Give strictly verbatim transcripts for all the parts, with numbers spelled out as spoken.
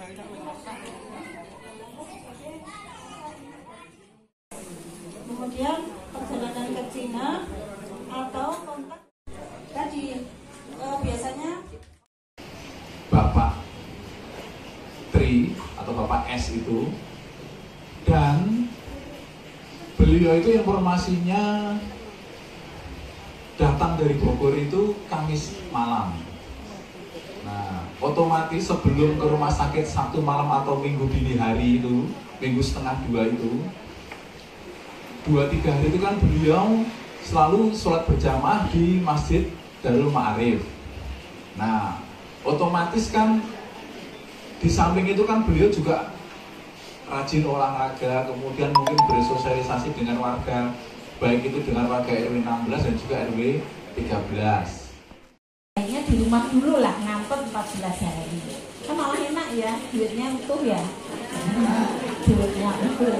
Kemudian perjalanan ke Cina atau kontak tadi eh, biasanya Bapak Tri atau Bapak S itu, dan beliau itu informasinya datang dari Bogor itu Kamis malam. Nah, otomatis sebelum ke rumah sakit Sabtu malam atau Minggu dini hari itu, Minggu setengah dua itu, dua tiga hari itu kan beliau selalu sholat berjamaah di Masjid Darul Ma'arif. Nah, otomatis kan di samping itu kan beliau juga rajin olahraga, kemudian mungkin bersosialisasi dengan warga, baik itu dengan warga R W enam belas dan juga R W tiga belas. Kayaknya di rumah dulu lah, ngantor empat belas hari. Kan malah enak ya, duitnya utuh ya. Duitnya utuh.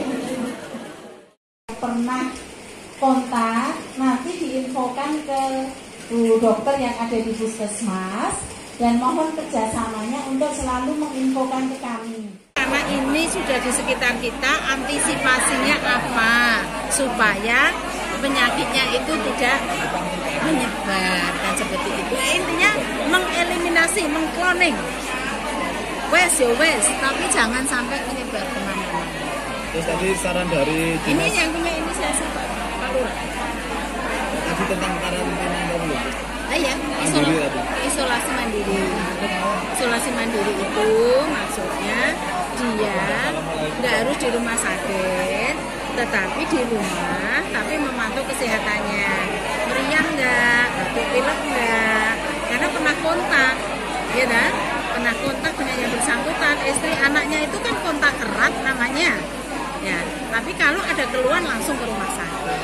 Pernah kontak, nanti diinfokan ke bu dokter yang ada di puskesmas dan mohon kerjasamanya untuk selalu menginfokan ke kami. Karena ini sudah di sekitar kita, antisipasinya apa supaya penyakitnya itu tidak menyebar dan seperti itu. Intinya mengeliminasi, mengkloning. Wes ya wes, tapi jangan sampai menyebar kemana-mana. Terus tadi saran dari dinas, ini yang punya inisiasi Pak Pak Lurah. tadi tentang karantina dulu. Ah ya, isolasi, isolasi mandiri. Isolasi mandiri itu maksudnya dia nggak harus di rumah sakit, tetapi di rumah, tapi memantau kesehatannya. Meriang nggak, batuk pilek nggak, karena pernah kontak, ya kan? Pernah kontak dengan yang bersangkutan, istri anaknya itu kan kontak erat namanya. Ya, tapi kalau ada keluhan langsung ke rumah sakit.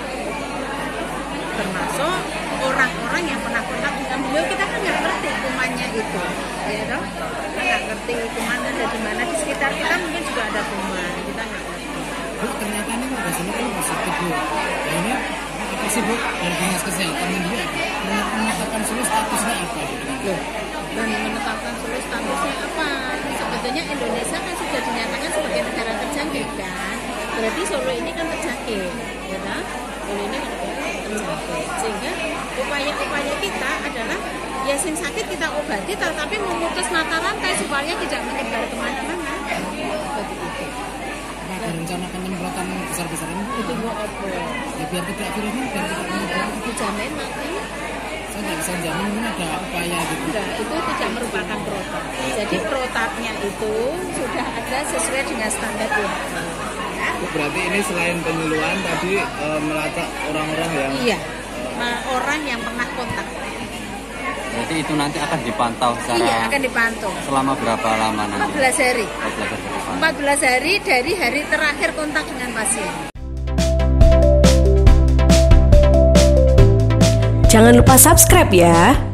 Termasuk orang-orang yang pernah kontak dengan beliau, kita kan nggak ngerti kumannya itu, ya dong? Kita nggak ngerti kuman ada di mana, di sekitar kita mungkin juga ada kuman, kita nggak ngerti. Bu, ternyata ini ada sini kan positif Bu. Nah, ini apa sih Bu dari dinas kesehatan ini menetapkan dulu statusnya apa? Loh, dan menetapkan dulu statusnya apa? Sebetulnya Indonesia kan sudah dinyatakan sebagai negara terjangkit kan? Berarti Solo ini kan terjangkit, ya kan? Solo ini kan terjangkit, sehingga upaya-upaya kita adalah ya sing sakit kita obati, tetapi memutus mata rantai supaya tidak menyebar kemana-mana. Seperti itu. Ada rencana penyemprotan besar-besaran Itu mau apa? Ya biar tidak virusnya biar tidak menyebar. Dijamin mati. Saya nggak bisa jamin ini ada upaya gitu. Enggak, itu tidak merupakan protap. Jadi protapnya itu sudah ada sesuai dengan standar W H O. Bu, berarti ini selain penyuluhan tadi e, melacak orang-orang yang Iya, nah, orang yang pernah kontak. Berarti itu nanti akan dipantau secara Iya, akan dipantau. selama berapa lama nanti? empat belas hari. empat belas hari depan. empat belas hari dari hari terakhir kontak dengan pasien. Jangan lupa subscribe ya.